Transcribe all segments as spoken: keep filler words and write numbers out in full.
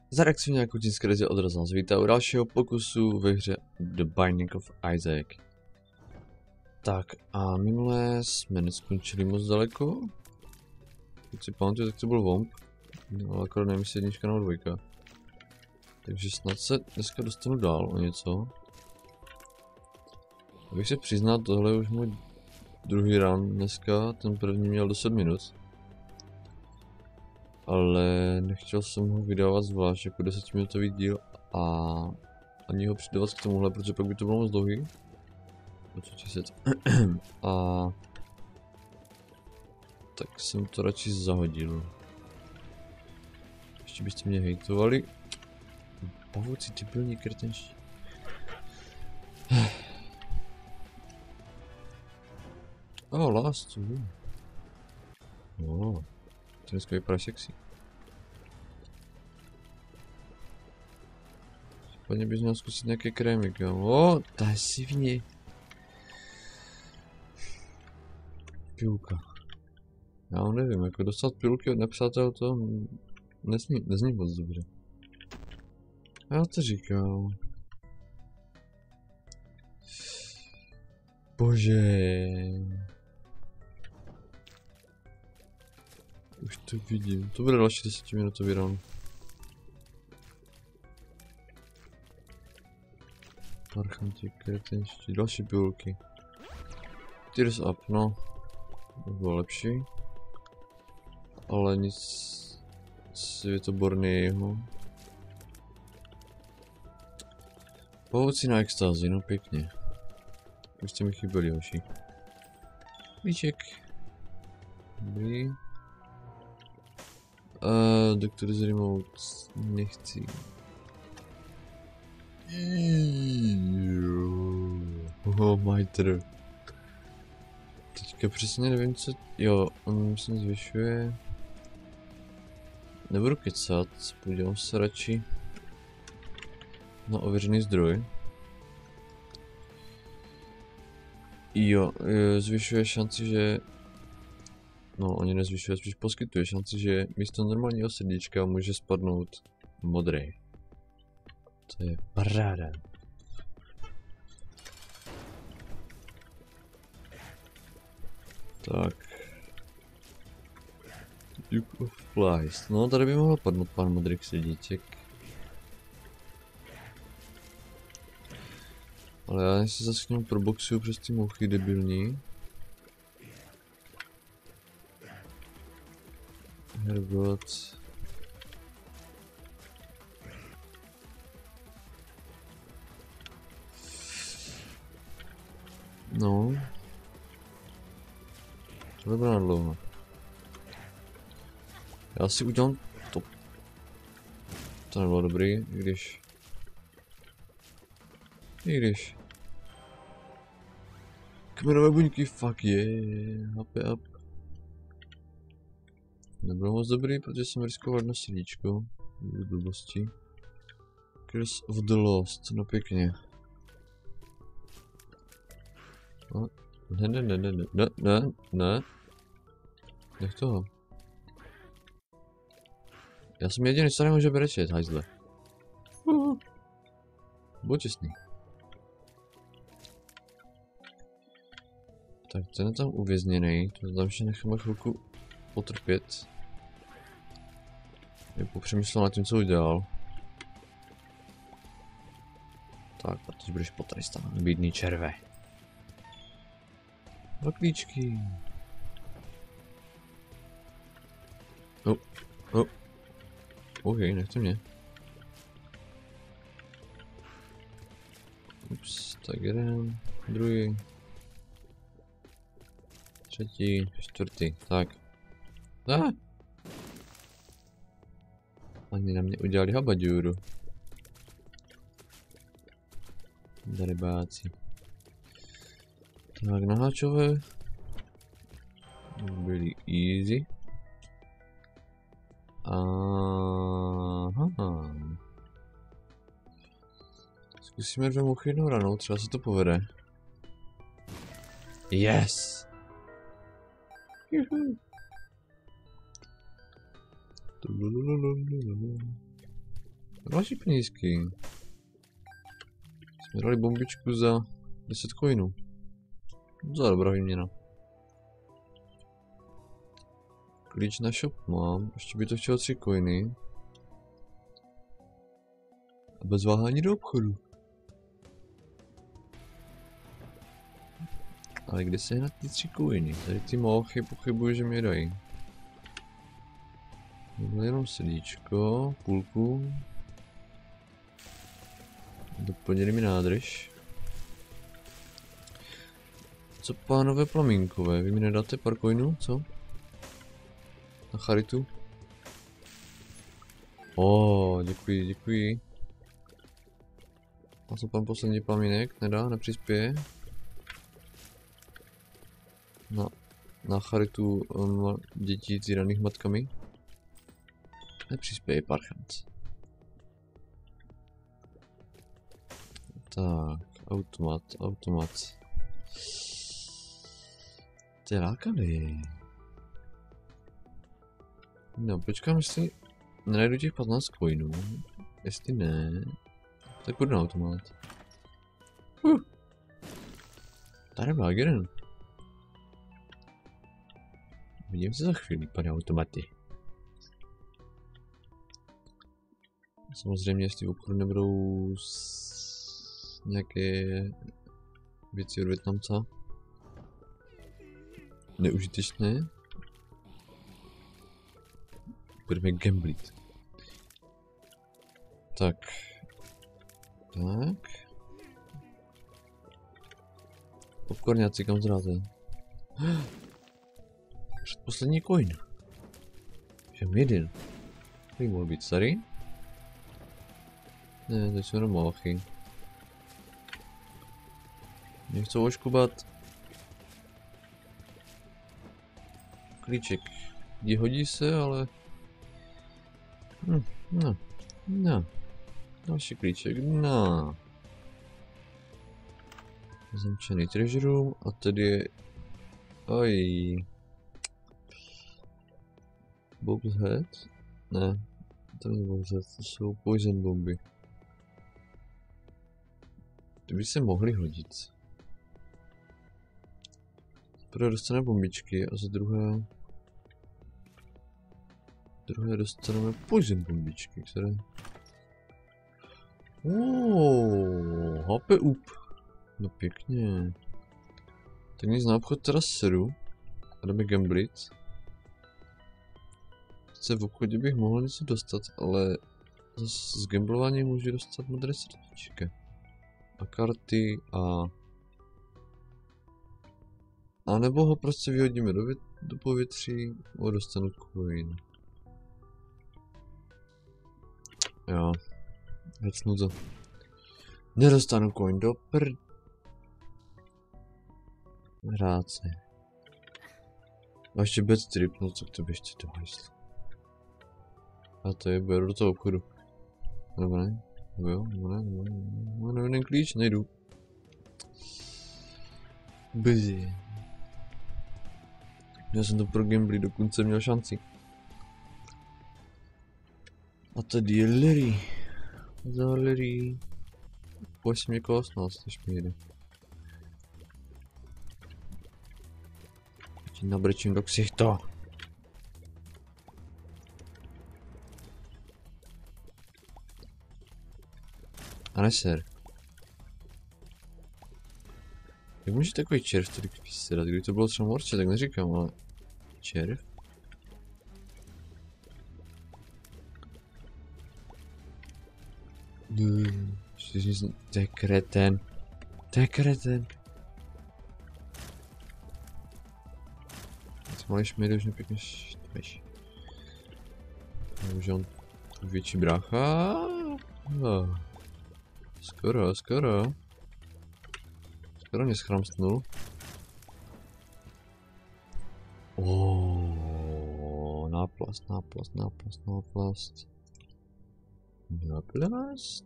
Za reakci nějakou tinskrezy odrazil z vítá u dalšího pokusu ve hře The Binding of Isaac. Tak a minulé jsme neskončili moc daleko. Když si pamatuju, tak to byl Vomp. No, ale akorát nevím, jestli jednička nebo dvojka. Takže snad se dneska dostanu dál o něco. Abych se přiznal, tohle je už můj druhý run dneska, ten první měl deset minut. Ale nechtěl jsem ho vydávat zvlášť jako desetiminutový díl a ani ho přidávat k tomuhle, protože pak by to bylo moc dlouhý. A tak jsem to radši zahodil. Ještě byste mě hejtovali. Pavouci, ty pilní kretenští. Oh, last. Oh, to dneska vypadá sexy. Případně bys měl zkusit nějaké krémy, jo. Oh, ta je sivně. Pilka. Já nevím, jako dostat pilky od nepřátel to nezní, nezní moc dobře. Já to říkám. Bože. Už to vidím. To bude další desetiminutový run. Parchanti, kretenští, další pilky. Tears up, no. To bylo lepší. Ale nic světoborného. Pavouci na extázi, no pěkně. Už jste mi chyběli, hoši. Míček. Dobrý. Uh, Doctor's Remote. Nechci. Oh, majtr. Teďka přesně nevím, co... Jo, on myslím zvyšuje... Nebudu kecat, podívám se radši na ověřený zdroj. Jo, zvyšuje šanci, že... No, oni nezvyšuje, spíš poskytuje šanci, že místo normálního srdíčka může spadnout modrý. To je paráda. Tak. Duke of Flies. No, tady by mohlo padnout pár modrých srdíček. Ale já si zase k němu proboxuju přes ty mouchy debilní. Hergot. No. To vypadá na dlouho. Já si udělám to. To nebylo dobrý, i když... I když... Kmenové buňky, fuck yeah, up up. Nebylo moc dobrý, protože jsem riskoval jedno srdíčko. Blbosti. Curse of the Lost, no pěkně. No. Ne, ne, ne, ne, ne, ne, ne. Nech toho. Já jsem jediný, co nemůže brečet, hajzle. Uh. Buď čestný. Tak ten je tam uvězněný, to tam ještě necháme chvilku potrpět. Je popřemýšlel nad tím, co udělal. Tak, a teď budeš potrestán, bídný červe. Dva klíčky. Oh, oh. OK, nechte mě. Ups, tak jeden, druhý. Třetí, čtvrtý, tak. Ah! Oni na mě udělali habaďůru. Darebáci. Tak, naháčové. Byli easy. Aha. Zkusíme dvě mouchy jednou ranou, třeba se to povede. Yes! Juhu. Další penízky. Jsme dali bombičku za deset coinů. Za dobrá výměna. Klíč na shop mám, ještě by to chtělo tři coiny. A bez váhání do obchodu. Ale kde se hned ty tři coiny? Tady ty mouchy pochybuji, že mi dají. Bylo jenom srdíčko, půlku. Doplnili mi nádrž. Co pánové plamínkové, vy mi nedáte pár coinů, co? Na charitu? O, děkuji, děkuji. A co pan poslední plamínek nedá, nepřispěje? Na, na charitu um, dětí týraných matkami? Nepřispěje parchant. Tak, automat, automat. To je lákavý. No, počkám, jestli nenajdu těch patnáct coinů. Jestli ne, tak půjdu na automat. Uh. Tady má jeden. Vidím se za chvíli, pane automaty. Samozřejmě, jestli v obchodu nebudou s... nějaké věci od Vietnamca. Neužitečné. Budeme gamblit. Tak. Tak. Popcorňáci, kam zdáte? Předposlední coin. Všem jeden. Tady mohl být starý? Ne, to jsou jenom mouchy. Nechcou oškubat. Klíček. Je hodí se, ale... Hm, no, no. Další klíček, no. Zamčený treasure room a tady je... Oj. Bob's head? Ne. To není Bob's head, to jsou poison bomby. Ty by se mohly hodit. Prvé dostaneme bombičky a za druhé... druhé dostaneme poison bombičky, které... Oooo, H P up. No pěkně. Tak nic na obchod teda sedu. A jdeme gamblit. Sice v obchodě bych mohl něco dostat, ale z gamblování můžu dostat modré srdíčka. A karty a... A nebo ho prostě vyhodíme do, do povětří a dostanu coin. Jo. Hecnu to. Nedostanu coin do prd... Hrát se. A ještě bad trip, no co k tebe ještě to hajslo. A to je, beru do toho obchodu. Nebo ne? Nebo jo? Nebo ne? Nebo ne? Nebo ne? Jeden klíč? Nejdu. Busy. Já jsem to pro gambly dokonce měl šanci. A tady je Larry. Za Larry. Pojď si mě osmnáct, než mi jede. Ti nabrečím do ksichta. A ne ser. Jak může takový červ tady vysedat? Kdyby to bylo třeba morče, tak neříkám, ale... Červ? To je kreten. To je kreten. Ty malý šmejde už nepěkně štveš. Takže on větší brácha. Oh. Skoro, skoro. Skoro mě schramstnul. Oh, náplast, náplast, náplast, náplast. Náplast.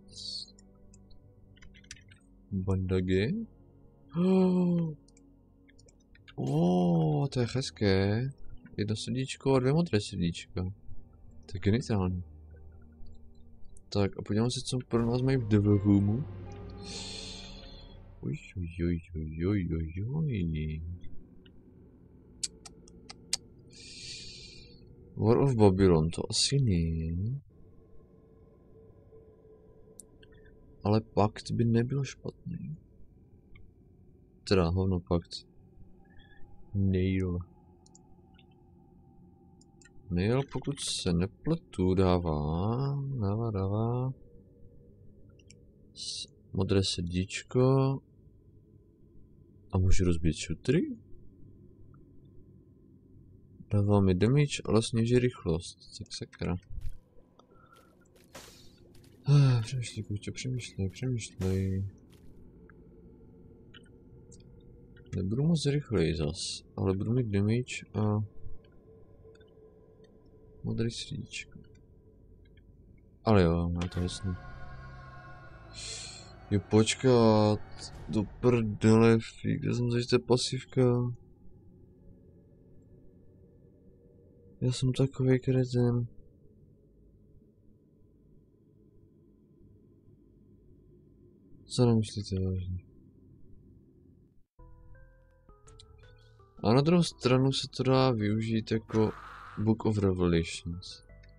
Bandage. Oh, oh, to je hezké. Jedno srdíčko a dvě modré srdíčka. To je geniální. Tak a podívám se, co pro nás mají v Devil Roomu. Uj, uj, uj, uj, uj, uj, uj. War of Babylon, to asi ne. Ale pakt by nebyl špatný. Teda, hovno pakt. Nail. Nail, pokud se nepletu, dává, dává, dává. Modré srdíčko. A můžu rozbít šutry? Dává mi damage, ale sníží rychlost. Tak sakra. Ah, přemýšlej, kuče, přemýšlej, přemýšlej. Nebudu moc rychleji zas, ale budu mít damage a... Modrý srdíčko. Ale jo, má to jasný. Jo, počkat. Do prdele, kde jsem zažité pasivka. Já jsem takový kreten. Co nemyslíte vážně? A na druhou stranu se to dá využít jako Book of Revelations.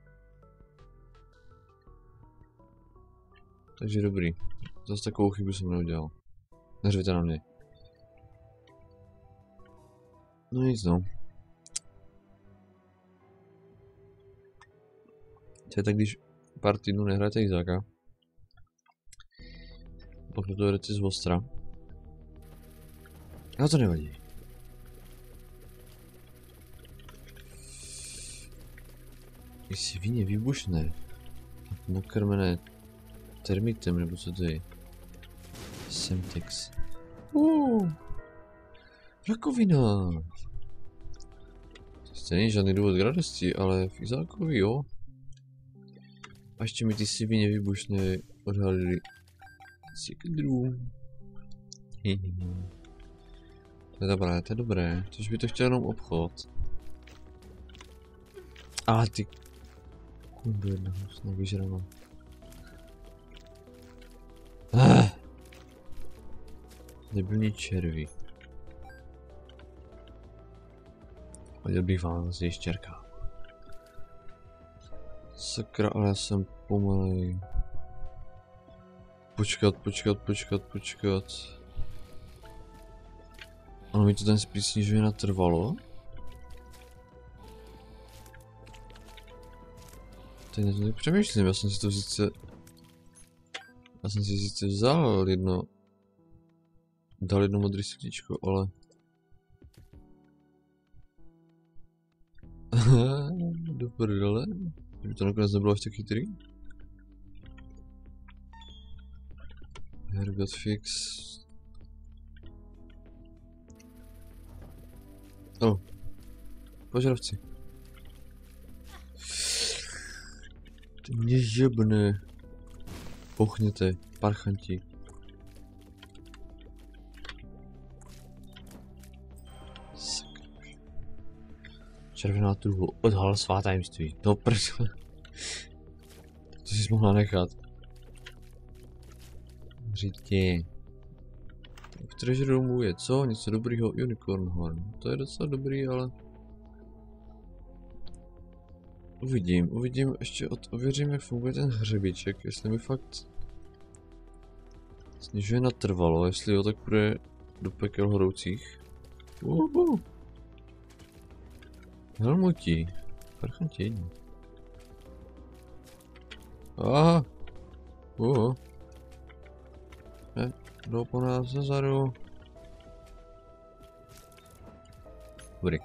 Takže dobrý. Zase takovou chybu jsem neudělal. Neřvěte na mě. No nic no. To je tak, když pár týdnů nehrajete Izáka. Pak to jdete z ostra. No to nevadí. Jestli víně výbušné. Nakrmené termitem, nebo co to je? Semtex. Uh, rakovina. To není žádný důvod k radosti, ale v Izákovi jo. A ještě mi ty svině výbušné odhalili Sikdru. To je dobré, to je dobré. Tož by to chtěl jenom obchod. A ty... Kundu jednoho, snad vyžrala. Ah. Debilní červí. Hodil bych vám z ještěrka. Sakra, ale já jsem pomalej. Počkat, počkat, počkat, počkat. Ono mi to ten spíš snižuje na trvalo. Teď na to tak přemýšlím, já jsem si to sice... Já jsem si sice vzal jedno... Dal jedno modré srdíčko, ale... Do prdele. Kdyby to nakonec nebylo až tak chytrý. Hergot fix. Oh. Požravci. Ty mě žebne. Pochněte, parchanti. Červená truhlu, odhal svá tajemství. Do prdele. To jsi mohla nechat. Řídě. V treasure roomu je co? Něco dobrýho? Unicorn horn. To je docela dobrý, ale... Uvidím, uvidím, ještě od, ověřím, jak funguje ten hřebíček, jestli mi fakt... Snižuje natrvalo, jestli jo, tak půjde do pekel horoucích. Uhu. Helmutí. Parchantění. Aha. Uhu. Ne, jdou po nás zezadu. Dobrý.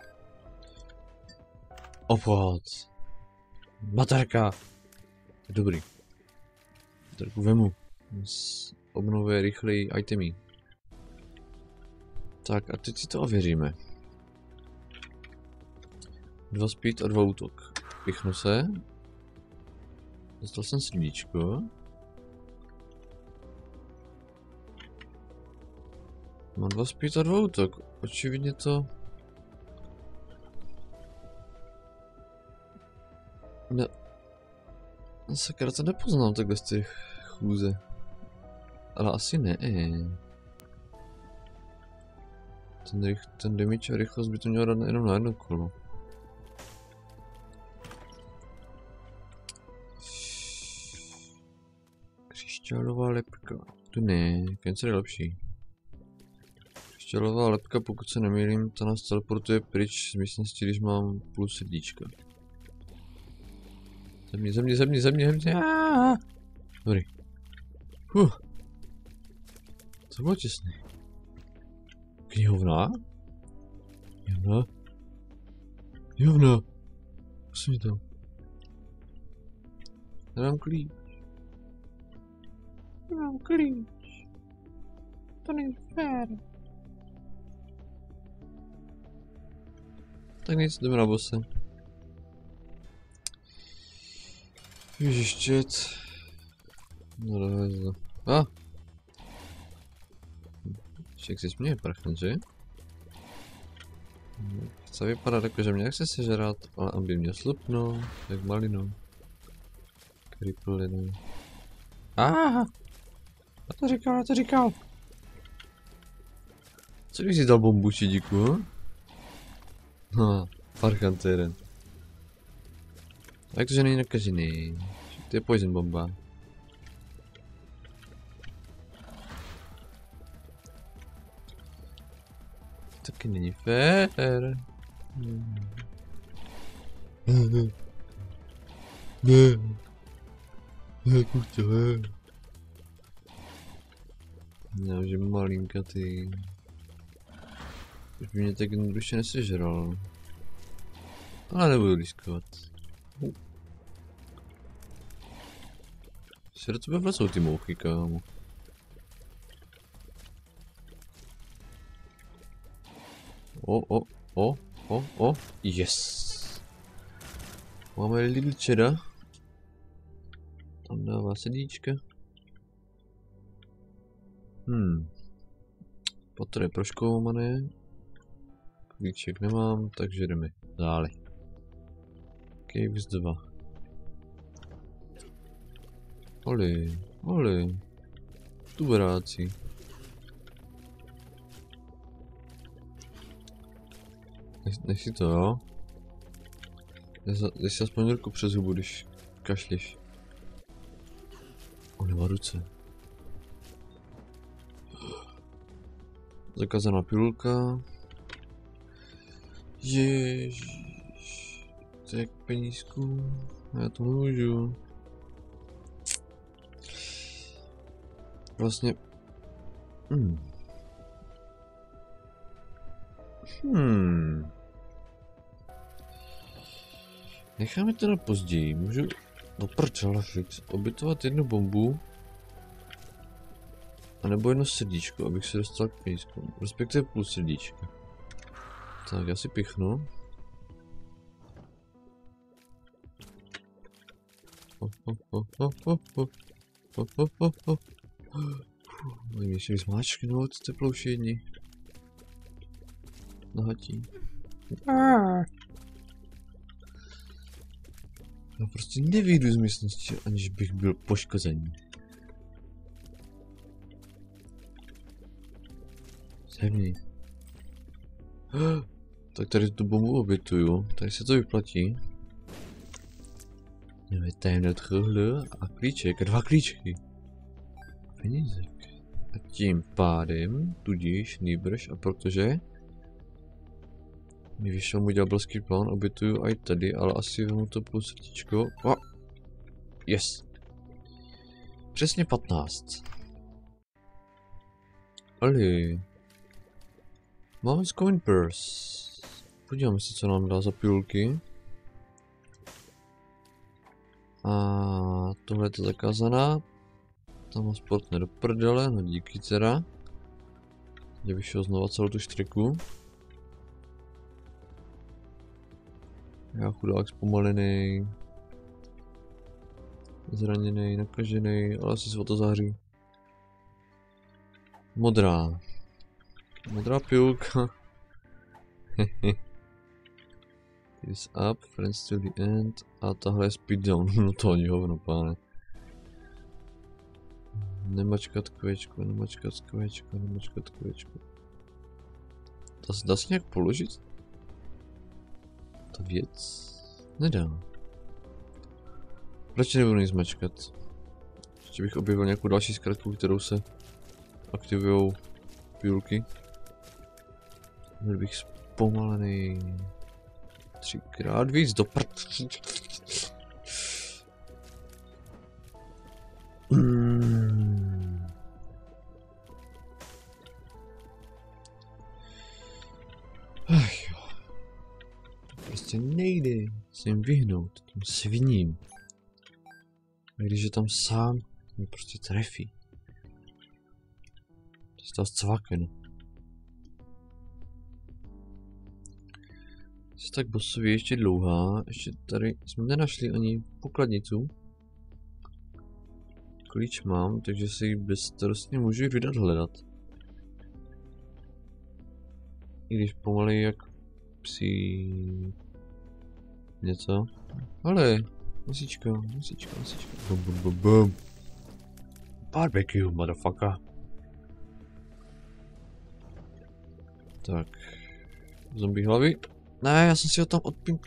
Obchod. Baterka. Dobrý. Baterku vemu. Obnovuje rychlej itemy. Tak a teď si to ověříme. Dva speed a dva útok. Pichnu se. Dostal jsem srdíčko. Mám dva speed a dva útok. Očividně to... Ne... Sakra, to nepoznám takhle z těch chůze. Ale asi ne. Ten, rych, ten damage a rychlost by to mělo dát jenom na jedno kolo. Křišťálová lepka. Tu ne, Cancer je lepší. Křišťálová lepka, pokud se nemýlím, ta nás teleportuje pryč z místnosti, když mám půl srdíčka. Země, země, země, země, země. Dobrý. Huh. To bylo těsný. Knihovna? Knihovna? Knihovna! Musím to. Nemám klíč. Nemám klíč. To není fér. Tak nic, jdeme na bose. Ježištět. No dávaj to. A! Však si směje prachnat, že? Chce vypadat jako, že mě chce sežrat, ale aby mě slupnul, jak malinu. Kripl jeden. Aha! Já to říkal, já to říkal! Co když jsi dal bombu čidíku, hm? No, parchant jeden. A jak to, že není nakažený? To je poison bomba. Taky není fér. Ne, ne. Ne. Ne, kuchtě, ne. Ne, už je malinkatý. Už by mě tak jednoduše nesežral. Ale nebudu riskovat. Se do tebe vracou ty mouchy, kámo. O, o, o, o, o, yes. Máme little cheddar. Tam dává sedíčka. Hmm. Poté je proškoumané. Klíček nemám, takže jdeme dále. Caves dva. Oli, oli. Tuberáci. Nech, nech si to, jo? Dej si aspoň ruku přes hubu, když kašlíš. On nemá ruce. Zakazaná pilulka. Ježiš. Tak penízku. Já to můžu. Vlastně... Hmm. Hmm. Necháme to na později. Můžu do prčela říct. Obětovat jednu bombu. A nebo jedno srdíčko, abych se dostal k penízku. Respektive půl srdíčka. Tak, já si pichnu. Oh, oh, oh, oh, oh, oh. Oh, oh, oh, oh. Mají mě ještě zmáčknout teploušení. Nahatí. Já prostě nevyjdu z místnosti, aniž bych byl poškozený. Zemní. Tak tady tu bombu obětuju, tady se to vyplatí. Jdeme tajemné tohle a klíček, a dva klíčky. Penízek. A tím pádem, tudíž, nýbrž, a protože mi vyšel můj ďábelský plán, obětuju i tady, ale asi vemu to půl srdíčko. Oh. Yes. Přesně patnáct. Ali. Máme coin purse. Podíváme se, co nám dá za pilulky. A tohle je to zakázaná. Tam má sport do prdele, no díky dcera. Kde vyšel znova celou tu štreku. Já chudák zpomalený. Zraněný, nakažený, ale asi se o to září. Modrá. Modrá pilulka. Ty This up, friends to the end. A tahle je speed down, no to ani hovno, páne. Nemačkat kvečko, nemačkat kvečko, nemačkat kvečko. To se dá si nějak položit? Ta věc? Nedá. Proč nebudu nic mačkat? Ještě bych objevil nějakou další zkratku, kterou se aktivujou půlky. Byl bych zpomalený. Třikrát víc do prd. Mm. Ach jo. To prostě nejde se jim vyhnout, tím sviním. A když je tam sám, mě prostě trefí. To je to zcvaken. Tak bossově je ještě dlouhá, ještě tady jsme nenašli ani pokladnicu. Klíč mám, takže si ji bezstarostně můžu vydat hledat. I když pomalej jak psí... něco. Ale, nosíčka, nosíčka, nosíčka. Bum, bum, bum, bum. Barbecue, motherfucker. Tak. Zombie hlavy. Ne, já jsem si ho tam odpink.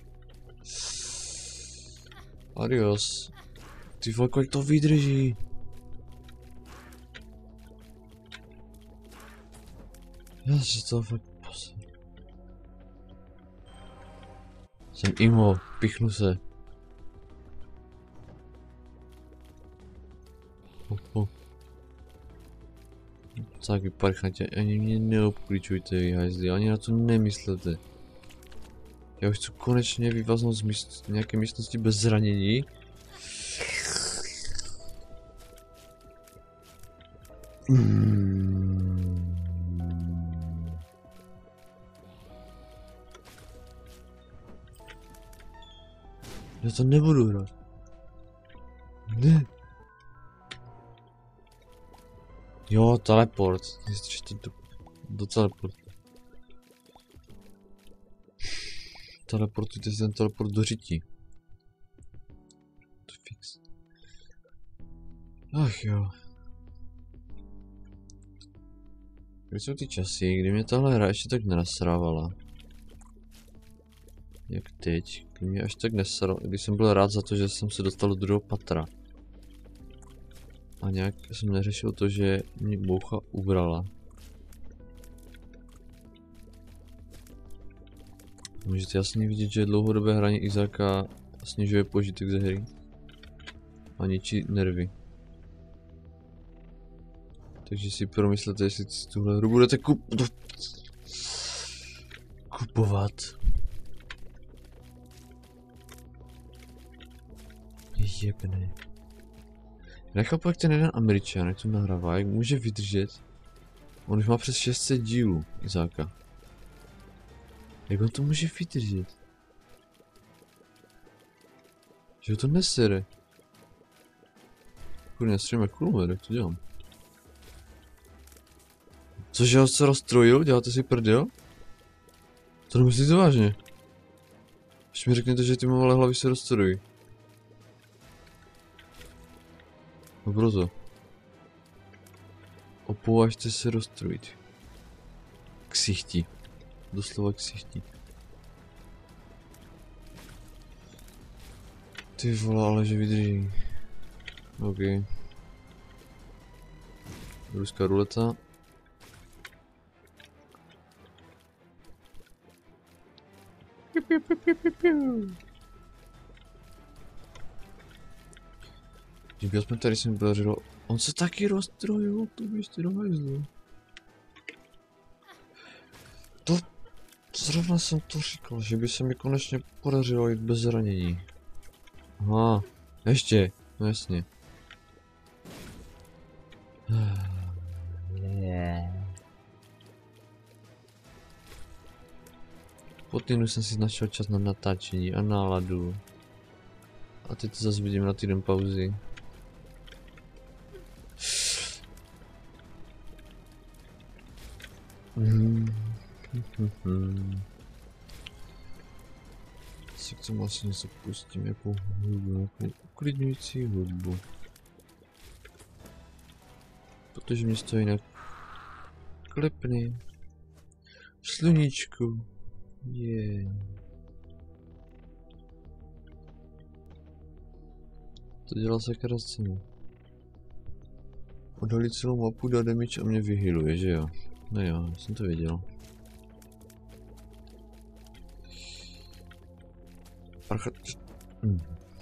Adios. Ty vole, kolik to vydrží. Já si to fakt posel. Jsem imo, pichnu se. Oh, oh. Tak vyparchnatě, ani mě neobklíčujte vy hajzli, ani na to nemyslete. Já už chci konečně vyvaznout z míst, nějaké místnosti bez zranění. Mm. Já to nebudu hrát. Ne. Jo, teleport. Ještě do, do teleportu. Teleportujte si ten teleport do řití. To fix. Ach jo. Kde jsou ty časy, kdy mě tahle hra ještě tak nenasrávala? Jak teď, kdy mě až tak nesral, když jsem byl rád za to, že jsem se dostal do druhého patra. A nějak jsem neřešil to, že mě boucha ubrala. Můžete jasně vidět, že dlouhodobé hraní Izáka snižuje požitek ze hry. A ničí nervy. Takže si promyslete, jestli tuhle hru budete kup... kupovat. Jebne. Nechápu, jak ten jeden Američan, jak to nahrává, jak může vydržet. On už má přes šest set dílů, Izáka. Jak on to může vydržet? Že ho to nesere. Kurně, stříme kulomet, jak to dělám? Cože, ho se rozstrojil? Děláte si prdel? To nemyslíte vážně? Ještě mi řekněte, že ty malé hlavy se rozstrojí. No proto. Opovažte se rozstrojit. Ksichti. Doslova ksichti. Ty vole, ale že vydrží. OK. Ruská ruleta. Piu, piu, piu, piu, piu, piu. Kdyby jsme tady se mi podařilo. On se taky rozstrojil, to běžte do hajzlu. To... Zrovna jsem to říkal, že by se mi konečně podařilo jít bez zranění. Aha, ještě, no jasně. Po týdnu jsem si našel čas na natáčení a náladu. A teď to zase vidím na týden pauzy. Si k tomu asi něco pustím, jako hudbu, jako uklidňující hudbu. Protože mě stojí na klepny. Sluníčku. Je. Yeah. To dělá sakra cenu. Odhalí celou mapu, dá damage a mě vyhýluje, že jo? No jo, jsem to věděl. Parchat... Hm.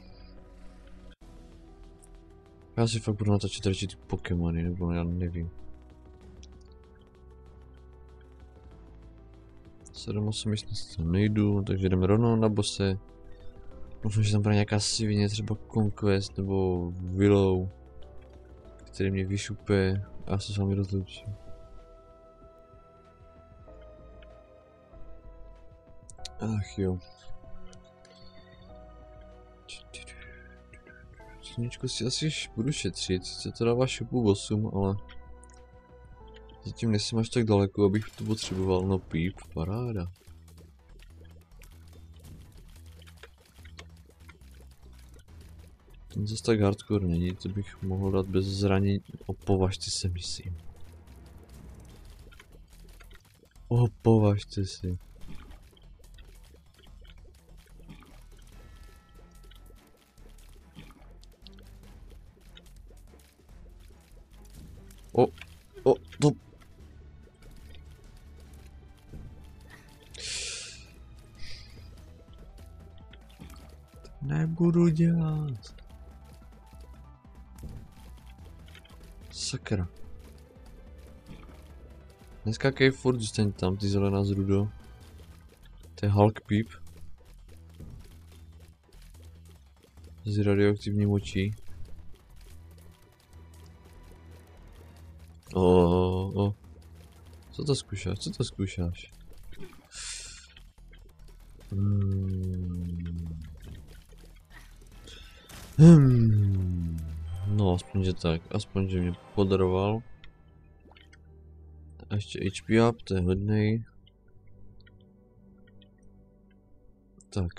Já si fakt budu natačit radši ty Pokémony, nebo já nevím. sedm osm místností tam nejdu, takže jdeme rovnou na bose. Doufám, že tam bude nějaká svině, třeba Conquest nebo Willow, který mě vyšupe a já se s vámi rozloučím. Ach jo. Sluníčko si asi budu šetřit, sice to dává šupu osm, ale zatím nejsem až tak daleko, abych to potřeboval, no píp, paráda. Ten zase tak hardcore není, to bych mohl dát bez zranění, opovažte se myslím. Opovažte si. O, o, to... Nebudu dělat. Sakra. Neskákej furt, zůstaň tam, ty zelená zrudo. To je Hulk Peep. Z radioaktivní močí. O, o, o. Co to zkoušáš? Co to zkoušáš? Hmm. Hmm. No, aspoň že tak. Aspoň, že mě podaroval. A ještě H P up, to je hodnej. Tak.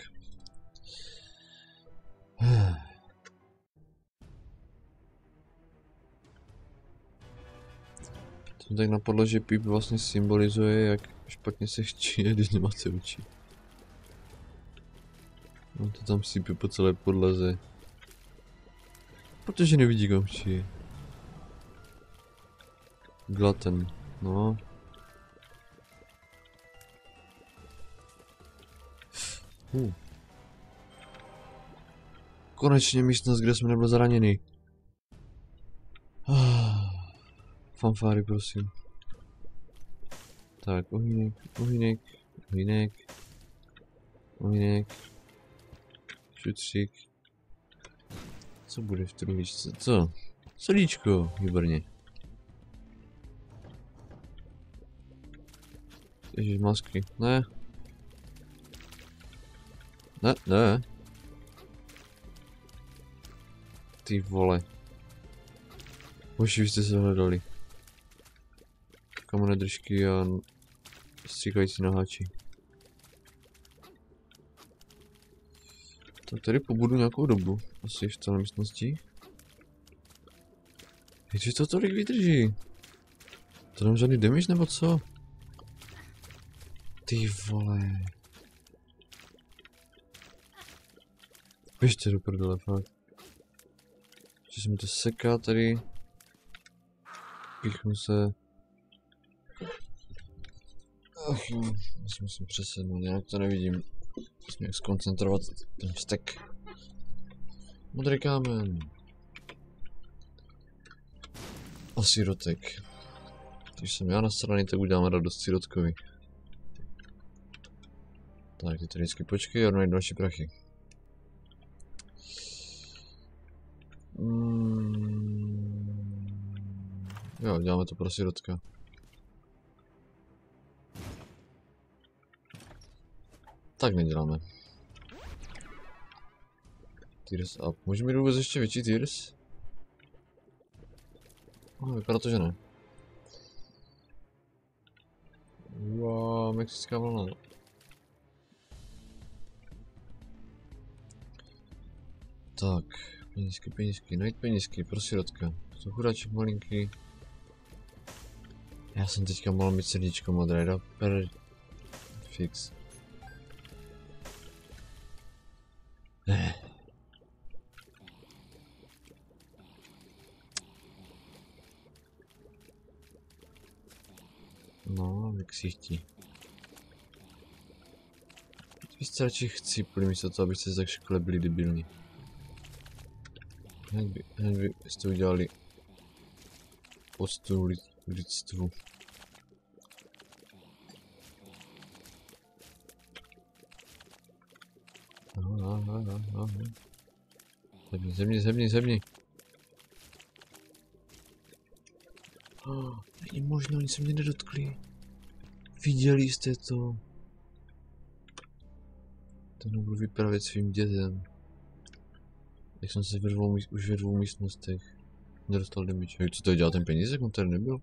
To tak napadlo, že Pip vlastně symbolizuje, jak špatně se chčíje, když nemáte oči. On to tam sypě po celé podlaze. Protože nevidí, kam chčíje. Glaten, no. Uh. Konečně místnost, kde jsme nebyli zraněni. Fanfáry, prosím. Tak, ohýnek, ohýnek, ohýnek, ohýnek, šutřík. Co bude v truhličce? Co? Solíčko, výborně. Ježiš, masky, ne. Ne, ne. Ty vole. Hoši, vy jste se hledali. Kamenné držky a stříkající naháči. Tak tady pobudu nějakou dobu. Asi v celé místnosti. Ježiš, to tolik vydrží. To nemám žádný damage nebo co? Ty vole. Běžte do prdele, fakt. Že se mi to seká tady. Píchnu se. Ach jo, musím se přesednout, nějak to nevidím. Musím zkoncentrovat ten vztek. Modrý kámen. A sirotek. Když jsem já na straně, tak uděláme radost sirotkovi. Tak, ty tady vždycky počkej a najdu další prachy. Mm. Jo, děláme to pro sirotka. Tak neděláme. Tears up. Můžeme mít vůbec ještě větší tears? No, vypadá to, že ne. Wow, mexická vlna. Tak, penízky, penízky, najít penízky pro sirotka. To chudáček malinký. Já jsem teďka mohl mít srdíčko modré, do per... Fix. Ne. No, jak si chtí. Vy jste radši chcípli místo toho, abyste se tak škole byli debilní. Hned by, hned by jste udělali postu lidstvu. Aha, aha, aha, aha. Zemni, zemni, zemni, zemni. Oh, není možno, oni se mě nedotkli. Viděli jste to? To nebudu vyprávět svým dětem. Jak jsem se ve dvou, už ve dvou místnostech nedostal damage. Hej, co to dělal ten peníze, on tady nebyl?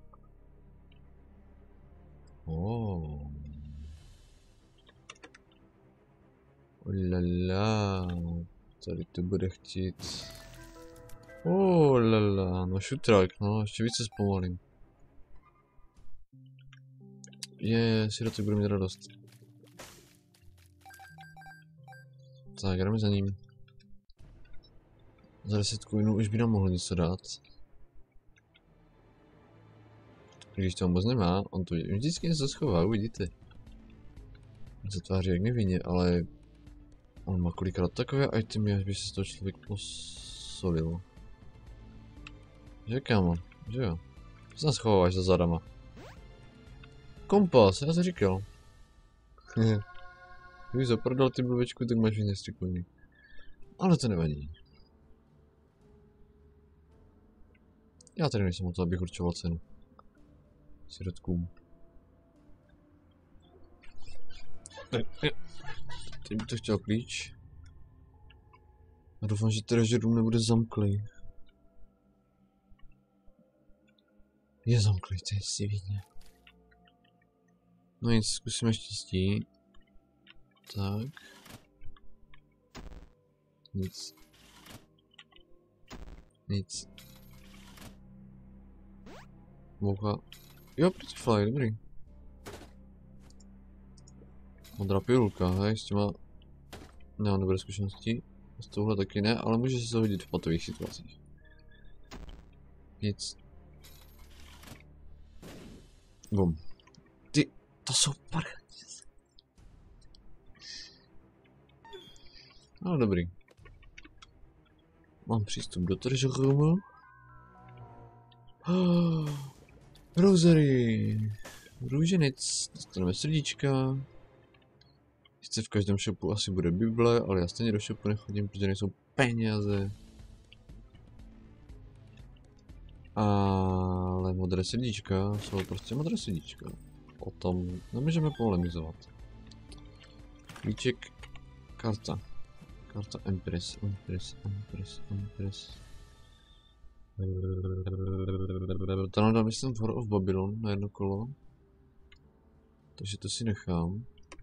Oh. Olala, tady to bude chtít. Oh lala, no šutrák, no, ještě více zpomalím. Je, sirotek bude mít radost. Tak, jdeme za ním. Za deset coinů už by nám mohl něco dát. Když to moc nemá, on to vždycky něco schová, uvidíte. On se tváří jak nevinně, ale on má kolikrát takové itemy, až by se z toho člověk posolil. Že kámo, že jo. Co se schováváš za zadama? Kompas, já jsem říkal. Kdyby zaprodal ty blbečku, tak máš víc střikovní. Ale to nevadí. Já tady nejsem o to, abych určoval cenu. Sirotkům. Teď bych to chtěl klíč. A doufám, že treasure room nebude zamklý. Je zamklý, to je si vidně. No nic, zkusíme štěstí. Tak. Nic. Nic. Moucha. Jo, pretty fly, dobrý. Modrá pilulka, hej, s těma... Nemám dobré zkušenosti. S touhle taky ne, ale může se hodit v patových situacích. Nic. Bum. Ty, to jsou parchanti. No dobrý. Mám přístup do treasure roomu. Oh, Rosary. Růženec. Dostaneme srdíčka. Sice v každém shopu asi bude Bible, ale já stejně do shopu nechodím, protože nejsou peníze. Ale modré srdíčka jsou prostě modré srdíčka. O tom nemůžeme polemizovat. Klíček, karta. Karta Empress, Empress, Empress, Empress. To nám dá, myslím, v War of Babylon na jedno kolo. Takže to si nechám.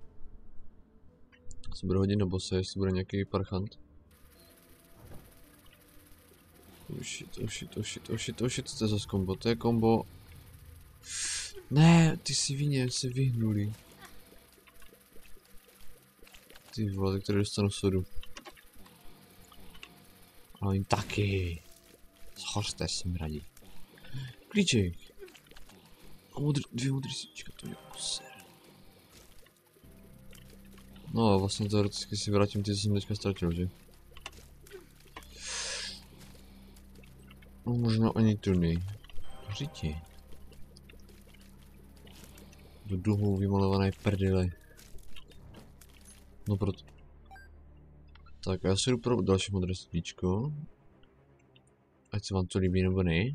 Se bude hodit na bosse, jestli bude nějaký parchant. Oh shit, oh shit, oh shit, oh shit, oh shit, co to je za kombo? To je kombo. Ne, ty si vině se vyhnuli. Ty vole, tak tady dostanu sodu. A jim taky. Schořte si mradí. Klíček. A modr, dvě modré síčka, to je kuser. No vlastně teoreticky si vrátím ty, co jsem teďka ztratil, že? No možná ani tuny. Řiti. Do duhou vymalované prdele. No proto. Tak a já si jdu pro další modré srdíčko. Ať se vám to líbí nebo ne.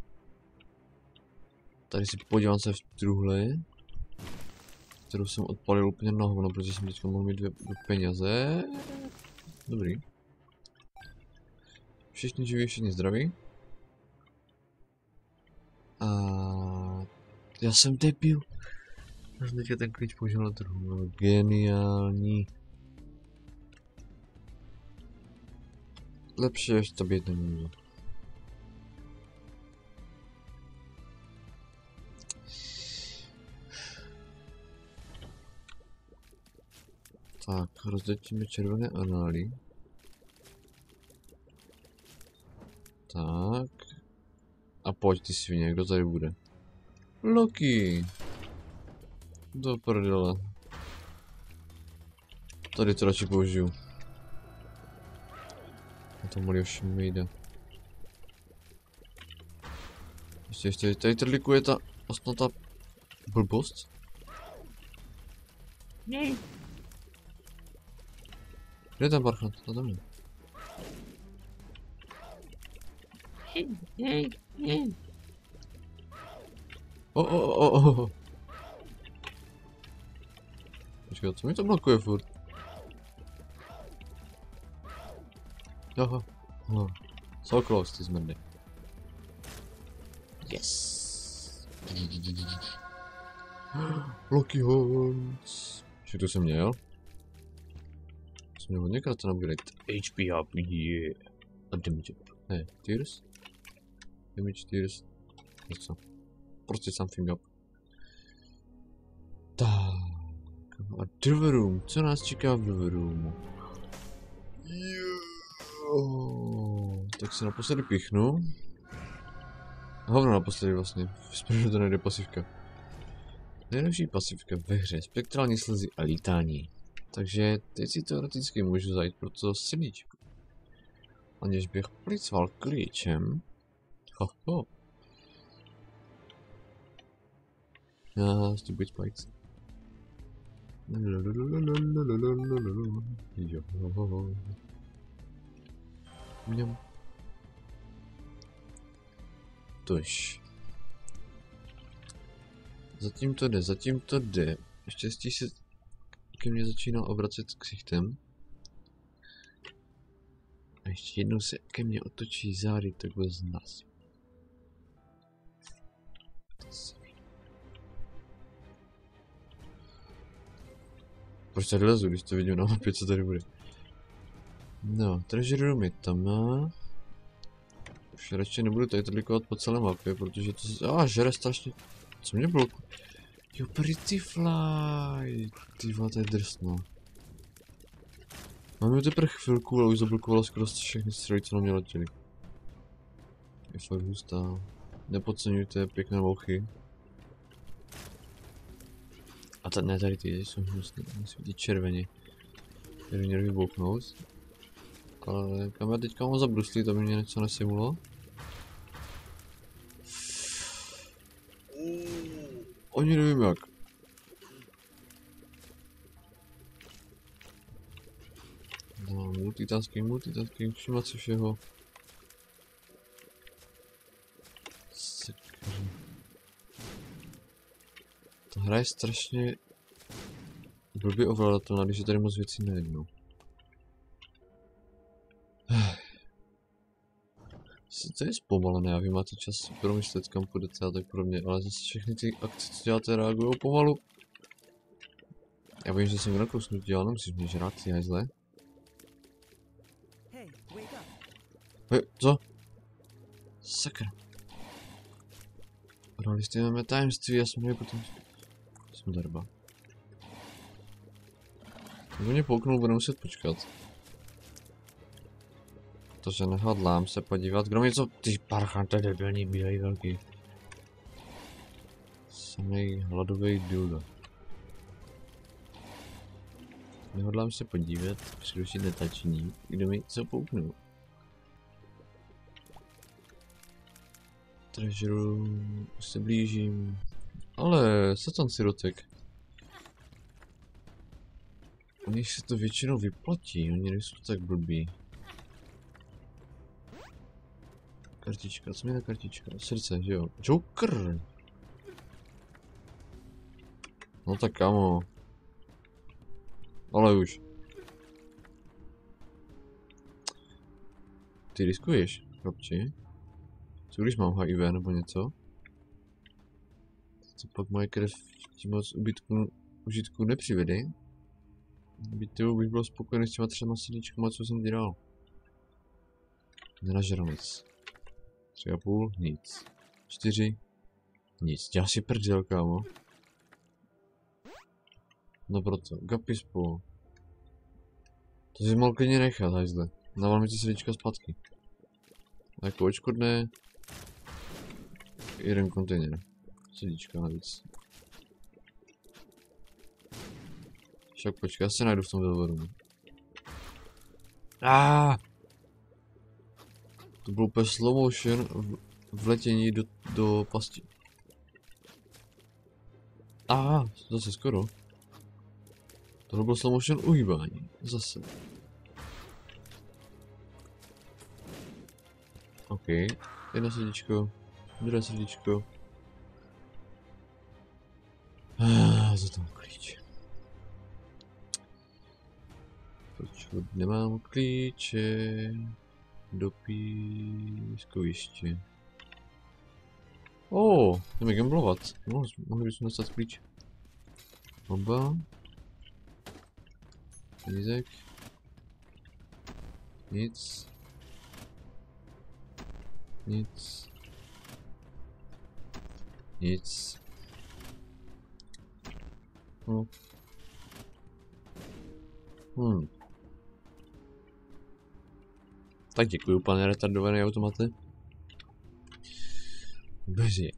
Tady si podívám se v truhle. Kterou jsem odpalil úplně na hovno, protože jsem teďka mohl mít dvě, dvě peněze. Dobrý. Všichni živí, všichni zdraví. A já jsem debil. Já jsem teďka ten klíč použil na trhu. Geniální. lepší, až to být nemůže. Tak, rozdětíme červené anály. Tak. A pojď ty svině, kdo tady bude? Loki! Do prdele. Tady to radši použiju. A to malý ovšem nejde. Ještě, ještě, tady trlikuje ta osnatá blbost. Ne. Kde je ten parchant? Na tam je. O, o, o, o, o. Počkej, co mi to blokuje furt? Aha. Aha. So close, ty zmrdy. Yes. Lucky Horns. Že to jsem měl? Jsem měl hodněkrát to nabírat. H P up, yeah. A damage up. Ne, tears? Damage tears. Něco. Prostě something up. Tak. A Driver Room. Co nás čeká v Driver Roomu? Oh, tak se naposledy pichnu. Hovno naposledy vlastně. Spíš to nejde pasivka. Nejlepší pasivka ve hře. Spektrální slzy a lítání. Takže teď si teoreticky můžu zajít pro to srdíčko. Aniž bych plicval klíčem. Ho, ho. Ah, stupid spikes. Jo. Mňam. Tož. Zatím to jde, zatím to jde. Štěstí se ke mně začíná obracet ksichtem. A ještě jednou se ke mně otočí zády takhle z nás. Proč tady lezu, když to vidím na mapě, co tady bude? No, treasure room je tam má. Už radši nebudu tady tlikovat po celé mapě, protože to se... Ah, žere strašně. Co mě blokuje? Jo, pretty fly. Ty vole, to je drsno. Máme teprve chvilku, ale už zablokovalo skoro všechny stroje, co na mě letěli. Je fakt hustá. Nepodceňujte pěkné mouchy. A tady ne, tady ty jsou hnusné, musí být červeně. Tady měli vybouknout. Ale kam já teďka mám zabruslí, to by mě něco nesimulo. Oni nevím jak. No, multitasking, multitasking, všímat si všeho. Sakra. Ta hra je strašně blbě ovladatelná, když je tady moc věcí najednou. To je zpomalené, já vy máte čas promyslet, kam půjdete a tak podobně, ale zase všechny ty akce, co děláte, reagují pomalu. Já vím, že jsem nakousnutý, ale nemusíš mě žrát, ty hajzle. Hej, co? Sakra. Realisty máme tajemství, já jsem měl potom... Jsem darba. Kdyby mě pouknul, budu muset počkat. Protože nehodlám se podívat, kdo mi co... Ty parchante debilní, bílej velký. Samej hladový dildo. Nehodlám se podívat, přerušit netačení, kdo mi co pouknul. Treasure, už se blížím. Ale, satan sirotek. Oni se to většinou vyplatí, oni nejsou tak blbí. Kartička, co mi na kartička? Srdce, že jo? Joker! No tak kamo. Ale už. Ty riskuješ, chlapči? Co když mám H I V nebo něco? Co pak moje krev tím moc ubytku, užitku nepřivede? Byť bych byl spokojený s těma třema srdíčkama, co jsem ti dal. Nenažral nic. Tři a půl, nic. Čtyři, nic. Dělá si prdel, kámo. No proto, gapispo. To si mohl klidně nechat, hajzle. Dával mi ty srdíčka zpátky. A jako očkodné... Jeden kontejner. Srdíčka navíc. Však počkej, já se najdu v tom velvoru. Ah! To byl úplně slow motion v, v letění do, do pasti. Ah, zase skoro. Tohle byl slow motion uhýbání. Zase. OK. Jedno srdíčko. Druhé srdíčko. Ah, za tam klíč. Proč nemám klíče? Do pískoviště. Oh, jdeme gamblovat. Mohli, mohli bychom dostat klíč. Oba. Penízek. Nic. Nic. Nic. Hm. Hmm. Tak děkuju, pane retardovaný automate. Beži.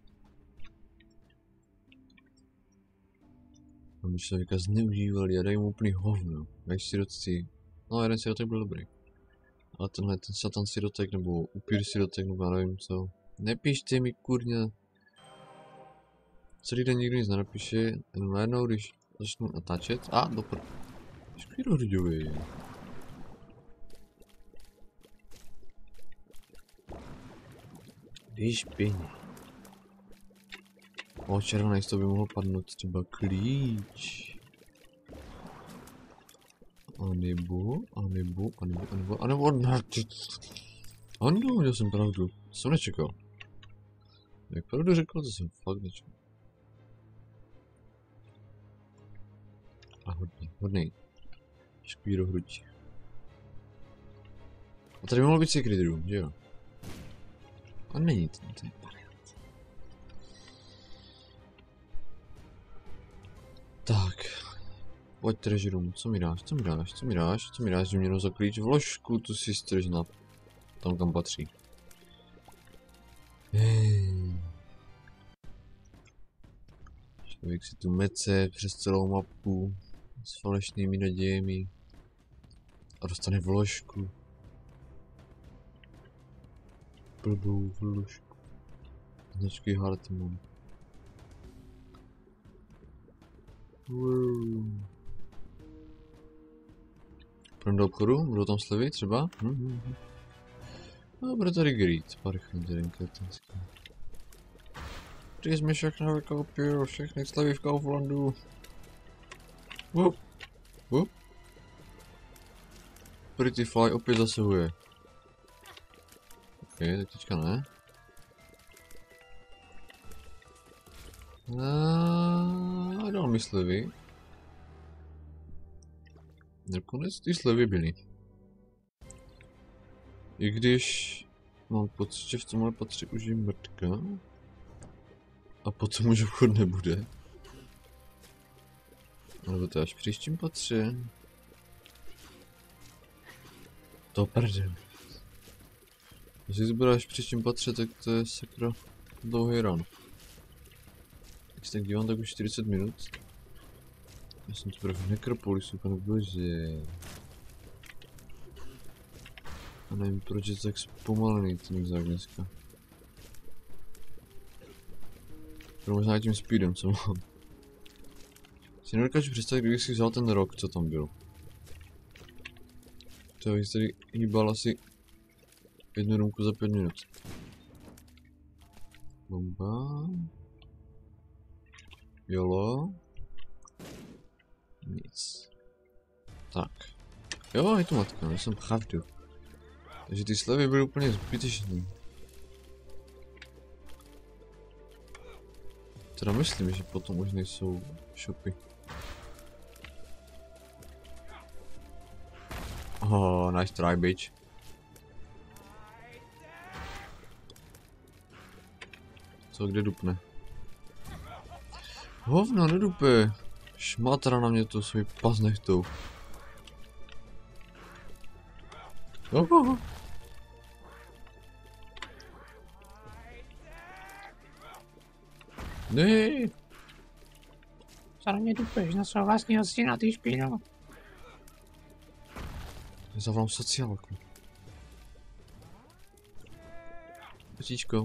Mám člověka zneužívali a dají mu úplný hovno. Jak sirotci. No, jeden sirotek byl dobrý. Ale tenhle ten satan sirotek, nebo upír sirotek, nebo já nevím co. Nepíšte mi, kurňa. Celý den nikdo nic nenapíše, jenom najednou, když začnu natáčet. A, ah, dopr... Škvírohruďový. Když pěkně. O, červený z toho by mohl padnout třeba klíč. A nebo, a nebo, a nebo, a nebo, a nebo, ne, ano, měl jsem pravdu, to jsem nečekal. Jak pravdu řekl, to jsem fakt nečekal. A hodný, hodný. Škvírohruď. A tady by mohl být secret room, že jo? A není to, to je variant. Tak. Pojď treasure room, co mi dáš, co mi dáš, co mi dáš, co mi dáš, že mě jenom za klíč vložku, tu si strž na tam, kam patří. Hey. Člověk si tu mece přes celou mapu s falešnými nadějemi a dostane vložku. Blbou vložku. Značky Hartmann. Wow. Půjdeme do obchodu? Budou tam slevy třeba? Mm-hmm. No, bude tady greet. Parchant jeden kretenský. Tady jsme všechno vykoupil, všechny slevy v Kauflandu. Wup. Wup. Pretty Fly opět zasahuje. Ok, tak teďka ne. A dal mi slevy. Nakonec ty slevy byly. I když mám pocit, že v tomhle patří už je mrtka. A potom už obchod nebude. Nebo to až v příštím patře. To prdel. Jestli to bude až v příštím patře, tak to je sakra dlouhý run. Jak se tak dívám, tak už čtyřicet minut. Já jsem teprve v Nekropolisu, pane bože. A nevím, proč je to tak zpomalený ten zák dneska. To možná tím speedem, co mám. Si nedokážu představit, kdybych si vzal ten rok, co tam byl. To bych tady hýbal asi jednu rumku za pět minut. Bomba. Jolo. Nic. Tak. Jo, je to matka, já jsem pravdu. Takže ty slevy byly úplně zbytečný. Teda myslím, že potom už nejsou shopy. Oh, nice try, bitch. Co kde dupne? Hovno, nedupe. Šmatra na mě to svůj pas nechtou. Oh. Ne. Co na mě dupeš na svého vlastního syna, ty špíno? Zavolám sociálku. Počíčko.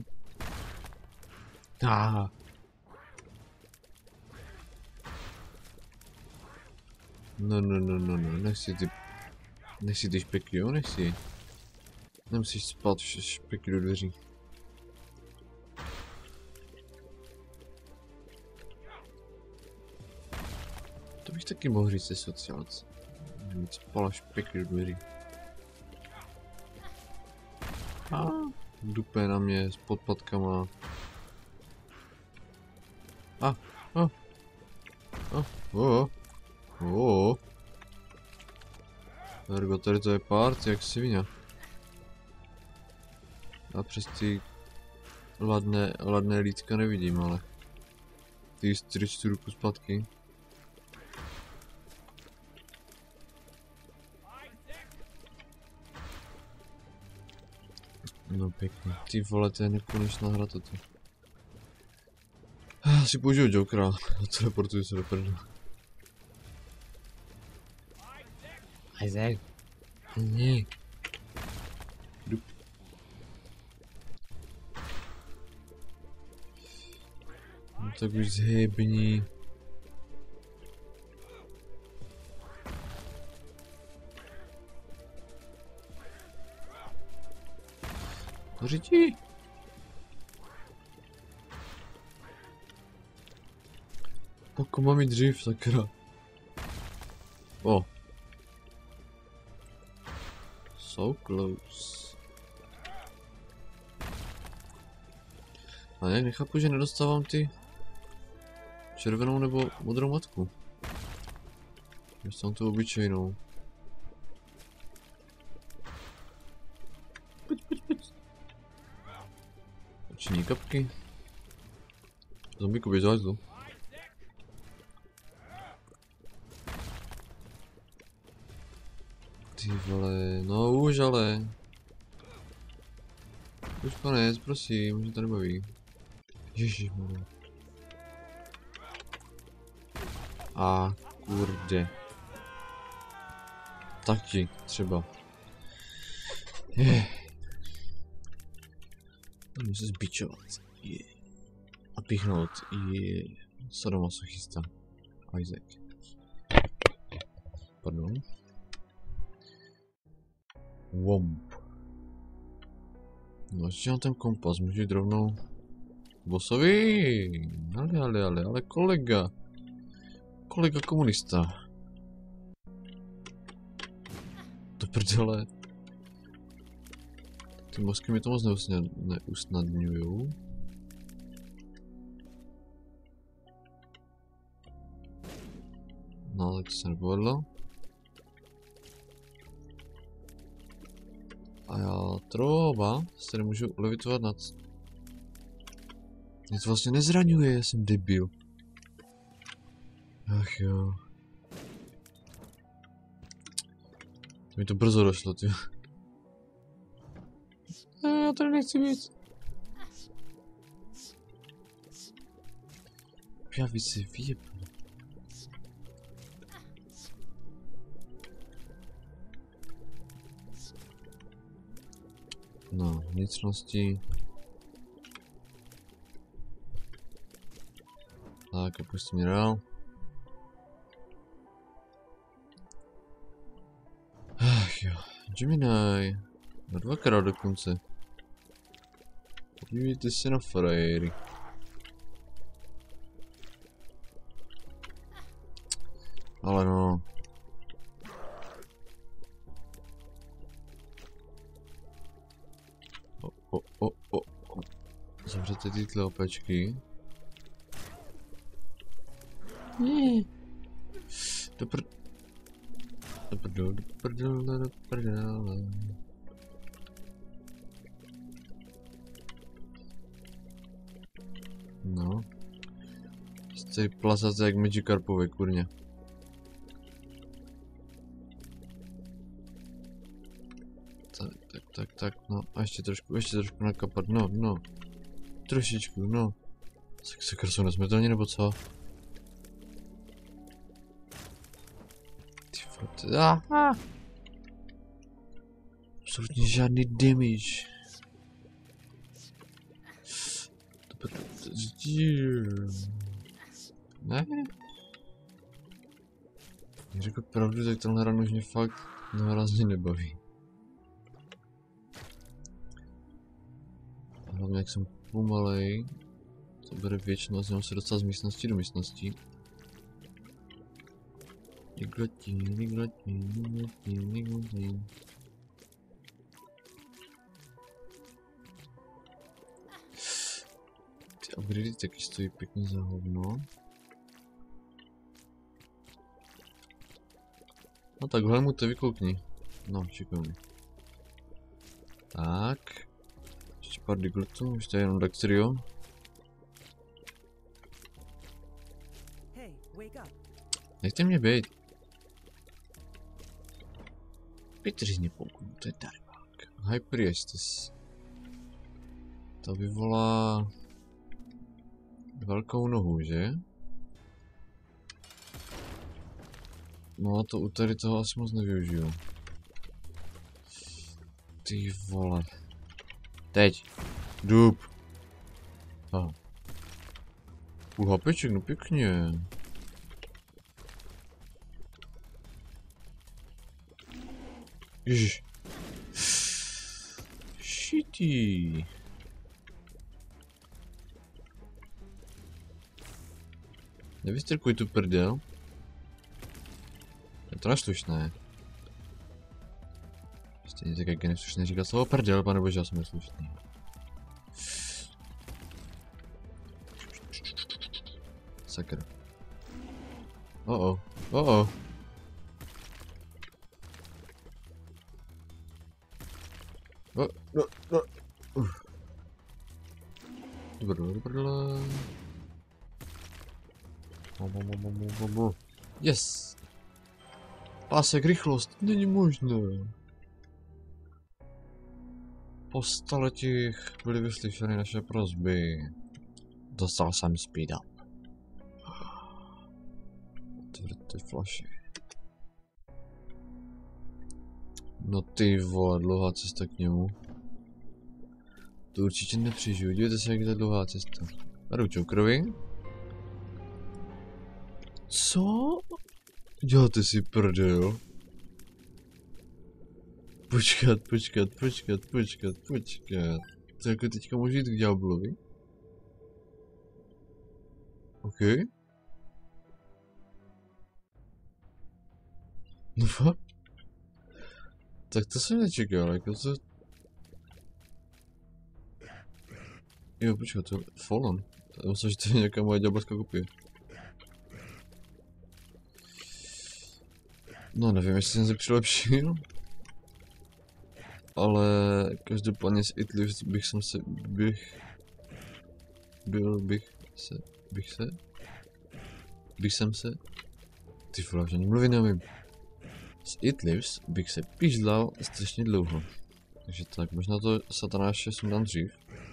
Ah. No, no, no, no, no, nechci ty... Nechci ty špeky, jo, nechci. Nemusíš spát špeky do dveří. To bych taky mohl říct se sociálce. Mít spala špeky do dveří. A dupe na mě s podpatkama. A, a, a, o, o. Ergo, tady to je party, jak svině. A přes ty ladné, ladné lítka nevidím, ale ty střič tu ruku zpátky. No pěkně, ty vole, to je nekonečná hra toto. Já si použiju Jokera a teleportuju se do prdele. Isaac. Ne. Dup. No tak už zhybni. Řiti. Pokud mám jít dřív, sakra. O. So close. A jak nechápu, že nedostávám ty červenou nebo modrou matku. Dostávám tu obyčejnou. Pojď, pojď, pojď. Oční kapky. Zombíku běžáš to. Ty vole, no už ale. Už konec, prosím, mě to nebaví. Ježišmarja. A kurde. Tak ti, třeba. Je. Můžu se zbičovat. Je. A píchnout. Je. Sadomasochista. Isaac. Pardon. Womp. No, ještě mám ten kompas, můžu jít rovnou bossovi. Ale, ale, ale, ale kolega. Kolega komunista. Do prdele. Ty mozky mi to moc neusnadňujou. No, ale to se nepovedlo. A já troba se nemůžu levitovat nad... Mě to vlastně nezraňuje, já jsem debil. Ach jo. To mi to brzo došlo, ty. Já tady nechci být. Já víc si vyjeb. No, vnitřnosti. Tak, a pustím dál. Ach jo, Gemini. Na dvakrát dokonce. Podívejte se na frajery. Ale no. O, o, o, o, o. Zavřete ty tleopečky. Ne. Do pr... Do prdele, do prdele, do prdele. No. Jste plasat jak Magikarpovi, kurně. Tak, tak, tak, tak, no. A ještě trošku, ještě trošku nakapat, no, no. Trošičku, no. Sakra, jsou nesmrtelní, nebo co? Ty vole, aha. Absolutně žádný damage. Ne? Jak řekl pravdu, tak tenhle ran už mě fakt nehrazně nebaví. Hlavně jak jsem pomalej, to bude většinou, z něho se dostat z místnosti do místnosti. Niglotí, niglotí, niglotí, niglotí. Ty upgrady taky stojí pěkně za hovno. No takhle mu to vykoukni. No, šikovně. Tak. Ještě pár diglotů, už to je jenom Dextrio. Nechte mě být. Vytřihni pokud, to je darebák. Hyper-Estus. To vyvolá velkou nohu, že? No a to u tady toho asi moc nevyužiju. Ty vole. Teď. Dup. Aha. Půl hapeček, no pěkně. Ježiš. Shitty. Nevystrkuj tu prdel. Je to neslušné. Stejně tak, jak je neslušné říkat slovo prdel, panebože, já jsem neslušný. Sakra. Oh oh, oh oh. No, no, no. Uf. Dobré, dobré. Yes. Pásek rychlost, není možné. Po staletích byly vyslyšeny naše prosby. Dostal jsem speed up. Otevřete flaši. No ty vole, dlouhá cesta k němu. To určitě nepřežiju, dívejte se, jak je to dlouhá cesta. Beru Jokerovi. Co? Děláte si prdel? Počkat, počkat, počkat, počkat, počkat. To jako teďka můžu jít k ďáblovi? OK. No fakt? Tak to jsem nečekal, jako to... Jo, počkat, to je Fallen. Já myslím, že to je nějaká moje ďábelská kopie. No nevím, jestli jsem se přilepšil. Ale každopádně z It Lives bych jsem se, bych... Byl bych se, bych se... Bych jsem se... Ty vole, že ani mluvit neumím. Z It Lives bych se píždlal strašně dlouho. Takže tak, možná to satanáše sundám dřív.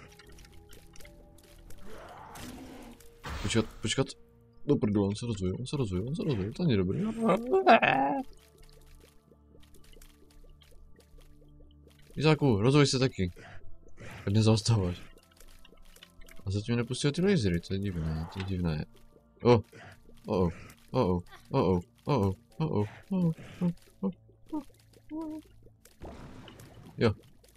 Počkat, počkat. Do prdele, on se rozvoje, on se rozvoje, on se rozvoje, to není dobrý. Izáku, rozvoj se taky. Ať nezaostáváš. A zatím nepustil ty lasery, to je divné, to je divné. Oh, oh, oh, oh, oh, oh, oh, oh, oh, oh. Jo.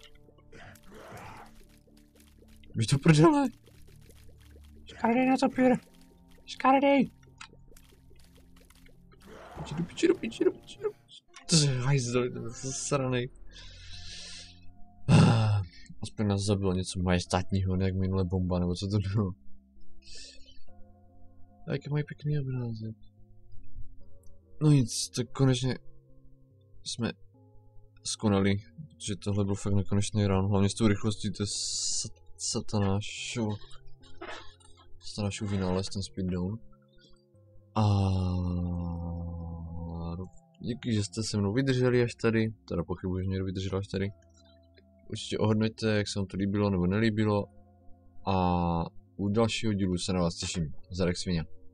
Víš to prdele? Škaredej na topír. Škaredej. Piči do piči do piči do piči do piči. To je hajzdel, to je sranej. Aspoň nás zabilo něco majestátního, ne jak minule bomba, nebo co to bylo. A jaké mají pěkný obrázek. No nic, tak konečně jsme skonali, protože tohle byl fakt nekonečný run, hlavně s tou rychlostí, to je sat satanáš, jo. prostě náš vynález, ten speeddown. A díky, že jste se mnou vydrželi až tady, teda pochybuji, že někdo vydržel až tady. Určitě ohodnoťte, jak se vám to líbilo nebo nelíbilo. A u dalšího dílu se na vás těším. Zarek svině.